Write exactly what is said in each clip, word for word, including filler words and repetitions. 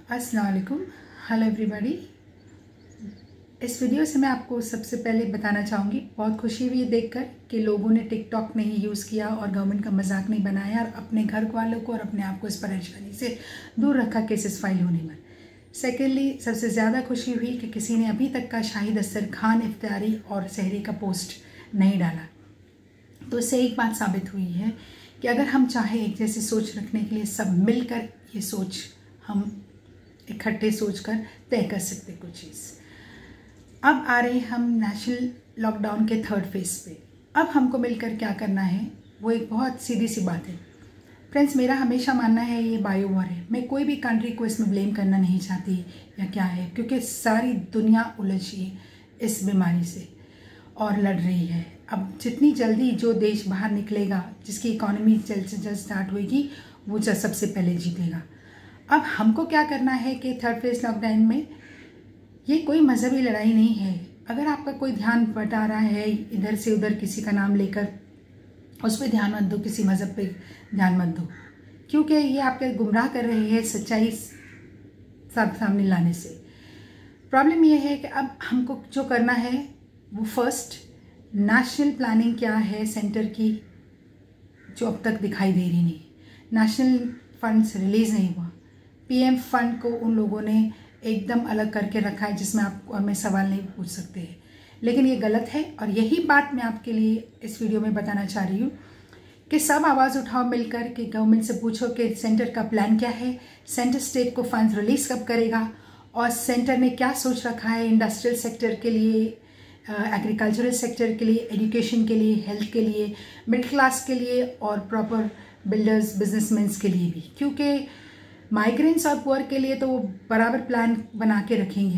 अस्सलाम वालेकुम, hello everybody. इस वीडियो से मैं आपको सबसे पहले बताना चाहूँगी, बहुत खुशी हुई देखकर कि लोगों ने टिकटॉक नहीं यूज़ किया और गवर्नमेंट का मजाक नहीं बनाया और अपने घर वालों को और अपने आप को इस परेशानी से दूर रखा केसेस फाइल होने में। सेकेंडली, सबसे ज़्यादा खुशी हुई कि किसी ने अभी तक का शाहिद अख्तर खान इफ्तारी और सहरी का पोस्ट नहीं डाला। तो इससे एक बात साबित हुई है कि अगर हम चाहें एक जैसी सोच रखने के लिए सब मिलकर ये सोच हम इकट्ठे सोचकर तय कर सकते कुछ चीज़। अब आ रहे हम नेशनल लॉकडाउन के थर्ड फेज पे। अब हमको मिलकर क्या करना है, वो एक बहुत सीधी सी बात है फ्रेंड्स। मेरा हमेशा मानना है ये बायो वॉर है। मैं कोई भी कंट्री को इसमें ब्लेम करना नहीं चाहती या क्या है, क्योंकि सारी दुनिया उलझी इस बीमारी से और लड़ रही है। अब जितनी जल्दी जो देश बाहर निकलेगा, जिसकी इकोनॉमी जल्द से जल्द स्टार्ट होएगी, वो सबसे पहले जीतेगा। अब हमको क्या करना है कि थर्ड फेज लॉकडाउन में ये कोई मजहबी लड़ाई नहीं है। अगर आपका कोई ध्यान बटा रहा है इधर से उधर किसी का नाम लेकर, उस पर ध्यान मत दो, किसी मज़हब पे ध्यान मत दो, क्योंकि ये आपके गुमराह कर रहे हैं सच्चाई सब सामने लाने से। प्रॉब्लम ये है कि अब हमको जो करना है वो फर्स्ट नेशनल प्लानिंग क्या है सेंटर की, जो अब तक दिखाई दे रही नहीं। नेशनल फंड्स रिलीज़ नहीं हुआ। पीएम फंड को उन लोगों ने एकदम अलग करके रखा है, जिसमें आप और मैं सवाल नहीं पूछ सकते हैं, लेकिन ये गलत है। और यही बात मैं आपके लिए इस वीडियो में बताना चाह रही हूँ कि सब आवाज़ उठाओ मिलकर कि गवर्नमेंट से पूछो कि सेंटर का प्लान क्या है, सेंटर स्टेट को फंड्स रिलीज़ कब करेगा, और सेंटर ने क्या सोच रखा है इंडस्ट्रियल सेक्टर के लिए, एग्रीकल्चरल सेक्टर के लिए, एजुकेशन के लिए, हेल्थ के लिए, मिडिल क्लास के लिए और प्रॉपर बिल्डर्स बिजनेसमैन्स के लिए भी। क्योंकि माइग्रेंट्स और पुअर के लिए तो वो बराबर प्लान बना के रखेंगे,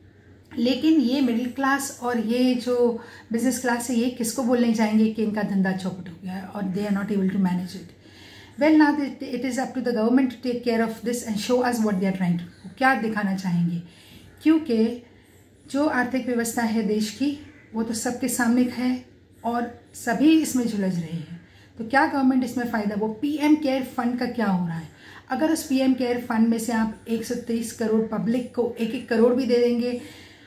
लेकिन ये मिडिल क्लास और ये जो बिजनेस क्लास है, ये किसको बोलने जाएंगे कि इनका धंधा चौपट हो गया है और they are not able to manage it. Well now it is up to the government to take care of this and show us what they are trying to, क्या दिखाना चाहेंगे। क्योंकि जो आर्थिक व्यवस्था है देश की, वो तो सबके सामने है और सभी इसमें झुलझ रहे हैं। तो क्या गवर्नमेंट इसमें फ़ायदा, वो पीएम केयर फंड का क्या हो रहा है। अगर उस पीएम केयर फंड में से आप एक सौ तेईस करोड़ पब्लिक को एक एक करोड़ भी दे देंगे,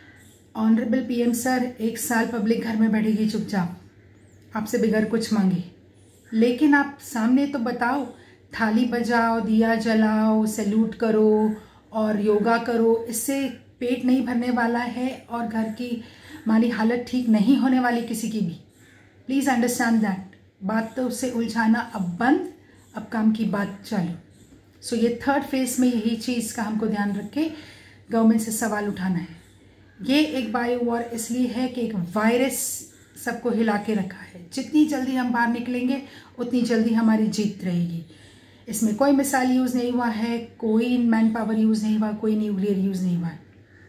ऑनरेबल पीएम सर, एक साल पब्लिक घर में बैठेगी चुपचाप, आपसे बगैर कुछ मांगे। लेकिन आप सामने तो बताओ, थाली बजाओ, दिया जलाओ, सैल्यूट करो और योगा करो, इससे पेट नहीं भरने वाला है और घर की माली हालत ठीक नहीं होने वाली किसी की भी। Please understand that. बात तो उससे उलझाना अब बंद, अब काम की बात चालू। सो so, ये थर्ड फेज में यही चीज़ का हमको ध्यान रख के गवर्नमेंट से सवाल उठाना है। ये एक बायो वॉर इसलिए है कि एक वायरस सबको हिला के रखा है। जितनी जल्दी हम बाहर निकलेंगे उतनी जल्दी हमारी जीत रहेगी। इसमें कोई मिसाइल यूज़ नहीं हुआ है, कोई मैन पावर यूज़ नहीं हुआ, कोई न्यूक्लियर यूज़ नहीं हुआ है।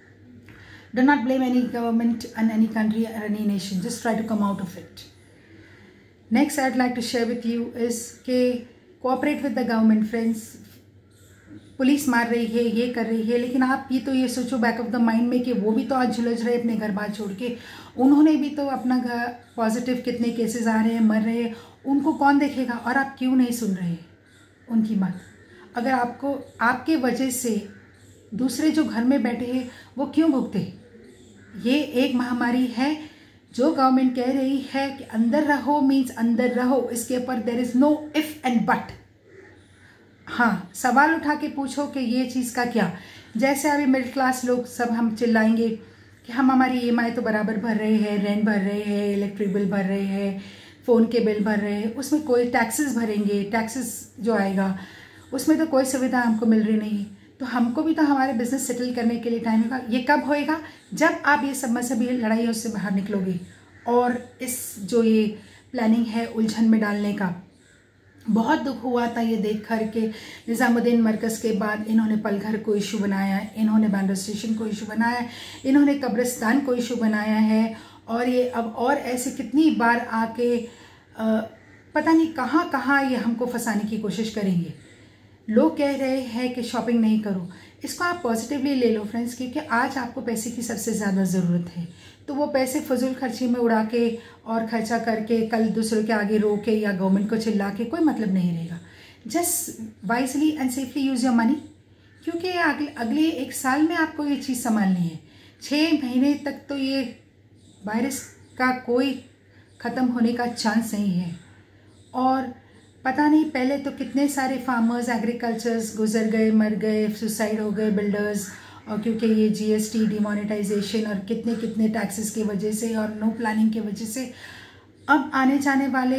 Do not blame any government and any country और any nation, just try to come out of it. Next I would like to share with you is के cooperate with the government friends. Police मार रही है, ये कर रही है, लेकिन आप ये तो ये सोचो बैक ऑफ द माइंड में कि वो भी तो आज झुलझ रहे अपने घर बार छोड़ के। उन्होंने भी तो अपना घर पॉजिटिव कितने केसेस आ रहे हैं, मर रहे हैं, उनको कौन देखेगा। और आप क्यों नहीं सुन रहे उनकी बात। अगर आपको आपके वजह से दूसरे जो घर में बैठे हैं वो क्यों भुगते। ये एक महामारी है जो गवर्नमेंट कह रही है कि अंदर रहो मीन्स अंदर रहो, इसके ऊपर there is no if and but. हाँ, सवाल उठा के पूछो कि ये चीज़ का क्या। जैसे अभी मिडिल क्लास लोग सब हम चिल्लाएंगे कि हम हमारी ई एम आई तो बराबर भर रहे हैं, रेंट भर रहे हैं, इलेक्ट्रिक बिल भर रहे हैं, फ़ोन के बिल भर रहे हैं, उसमें कोई टैक्सेस भरेंगे, टैक्सेस जो आएगा उसमें तो कोई सुविधा हमको मिल रही नहीं। तो हमको भी तो हमारे बिजनेस सेटल करने के लिए टाइम होगा। ये कब होएगा, जब आप ये सब मजहबी लड़ाइयों से बाहर निकलोगे। और इस जो ये प्लानिंग है उलझन में डालने का, बहुत दुख हुआ था ये देख कर के निज़ामुद्दीन मरकज़ के बाद इन्होंने पलघर को इशू बनाया, इन्होंने बांद्रा स्टेशन को इशू बनाया, इन्होंने कब्रिस्तान को इशू बनाया है, और ये अब और ऐसे कितनी बार आके आ, पता नहीं कहाँ कहाँ ये हमको फंसाने की कोशिश करेंगे। लोग कह रहे हैं कि शॉपिंग नहीं करो, इसको आप पॉजिटिवली ले लो फ्रेंड्स, क्योंकि आज आपको पैसे की सबसे ज़्यादा ज़रूरत है। तो वो पैसे फजूल खर्ची में उड़ा के और खर्चा करके कल दूसरों के आगे रो के या गवर्नमेंट को चिल्ला के कोई मतलब नहीं रहेगा। Just wisely and safely use your money. क्योंकि अगले अगले एक साल में आपको ये चीज़ संभालनी है। छः महीने तक तो ये वायरस का कोई ख़त्म होने का चांस नहीं है। और पता नहीं पहले तो कितने सारे फार्मर्स, एग्रीकल्चर्स गुजर गए, मर गए, सुसाइड हो गए, बिल्डर्स, और क्योंकि ये जीएसटी, डिमोनेटाइजेशन और कितने कितने टैक्सेस की वजह से और नो प्लानिंग की वजह से अब आने जाने वाले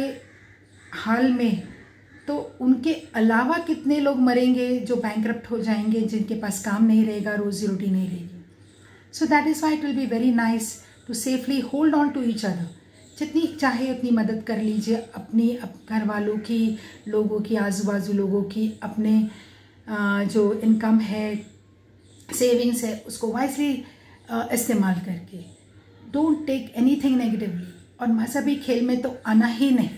हाल में तो उनके अलावा कितने लोग मरेंगे जो बैंकरप्ट हो जाएंगे, जिनके पास काम नहीं रहेगा, रोजी रोटी नहीं रहेगी। So that is why it will be very nice to safely hold on to each other. जितनी चाहे उतनी मदद कर लीजिए, अपनी अप घर वालों की, लोगों की, आजू बाजू लोगों की, अपने जो इनकम है, सेविंग्स है, उसको वाइजली इस्तेमाल करके। Don't take anything negatively. और मजहबी खेल में तो आना ही नहीं।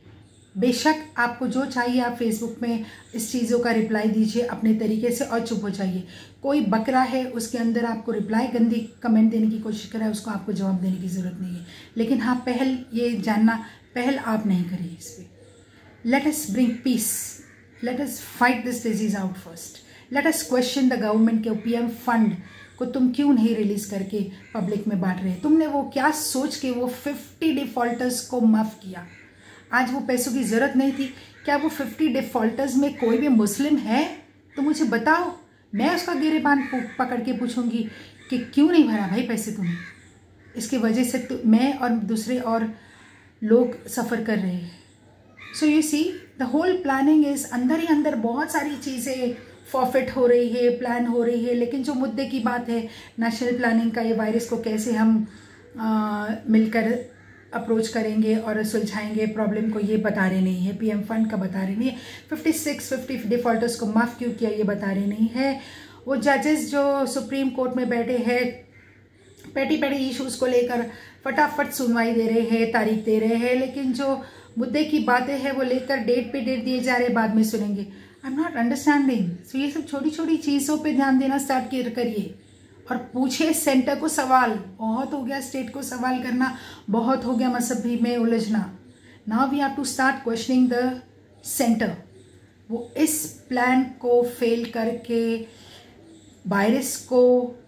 बेशक आपको जो चाहिए आप फेसबुक में इस चीज़ों का रिप्लाई दीजिए अपने तरीके से और चुप हो जाइए। कोई बकरा है उसके अंदर आपको रिप्लाई गंदी कमेंट देने की कोशिश कर रहा है, उसको आपको जवाब देने की ज़रूरत नहीं है। लेकिन हाँ, पहल ये जानना, पहल आप नहीं करिए इस पर। Let us bring peace, let us fight this disease out first. Let us question the government के पीएम फंड को तुम क्यों नहीं रिलीज़ करके पब्लिक में बांट रहे? तुमने वो क्या सोच के वो फिफ्टी डिफ़ॉल्टर्स को माफ़ किया? आज वो पैसों की ज़रूरत नहीं थी। क्या वो फिफ्टी डिफ़ॉल्टर्स में कोई भी मुस्लिम है? तो मुझे बताओ, मैं उसका गिरेबान पकड़ के पूछूंगी कि क्यों नहीं भरा भाई पैसे तुमने। इसकी वजह से तो मैं और दूसरे और लोग सफ़र कर रहे हैं। So you see the whole planning is, अंदर ही अंदर बहुत सारी चीज़ें फॉरफिट हो रही है, प्लान हो रही है। लेकिन जो मुद्दे की बात है, नेशनल प्लानिंग का, ये वायरस को कैसे हम आ, मिलकर अप्रोच करेंगे और सुलझाएंगे प्रॉब्लम को, ये बता रहे नहीं है। पीएम फंड का बता रहे नहीं है। फिफ्टी सिक्स फिफ्टी डिफ़ॉल्टर्स को माफ़ क्यों किया ये बता रहे नहीं है। वो जजेस जो सुप्रीम कोर्ट में बैठे हैं, पेटी पेटी इशूज़ को लेकर फटाफट सुनवाई दे रहे हैं, तारीख दे रहे हैं, लेकिन जो मुद्दे की बातें हैं वो लेकर डेट पे डेट दिए जा रहे, बाद में सुनेंगे। I am not understanding. So ये सब छोटी छोटी चीज़ों पे ध्यान देना स्टार्ट करिए और पूछिए सेंटर को सवाल। बहुत हो गया स्टेट को सवाल करना, बहुत हो गया मजहबी में उलझना। Now we have to start questioning the centre. वो इस प्लान को फेल करके, वायरस को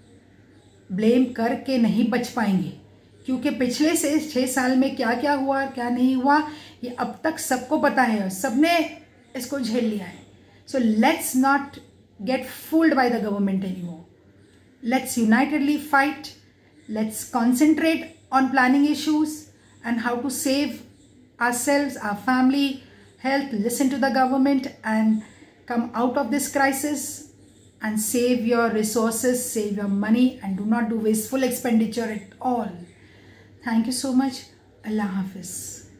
ब्लेम करके नहीं बच पाएंगे, क्योंकि पिछले से छः साल में क्या क्या हुआ क्या नहीं हुआ ये अब तक सबको पता है और सबने इसको झेल लिया है। So let's not get fooled by the government anymore. Let's unitedly fight. Let's concentrate on planning issues and how to save ourselves, our family, health. Listen to the government and come out of this crisis and save your resources, save your money, and do not do wasteful expenditure at all. Thank you so much. Allah Hafiz.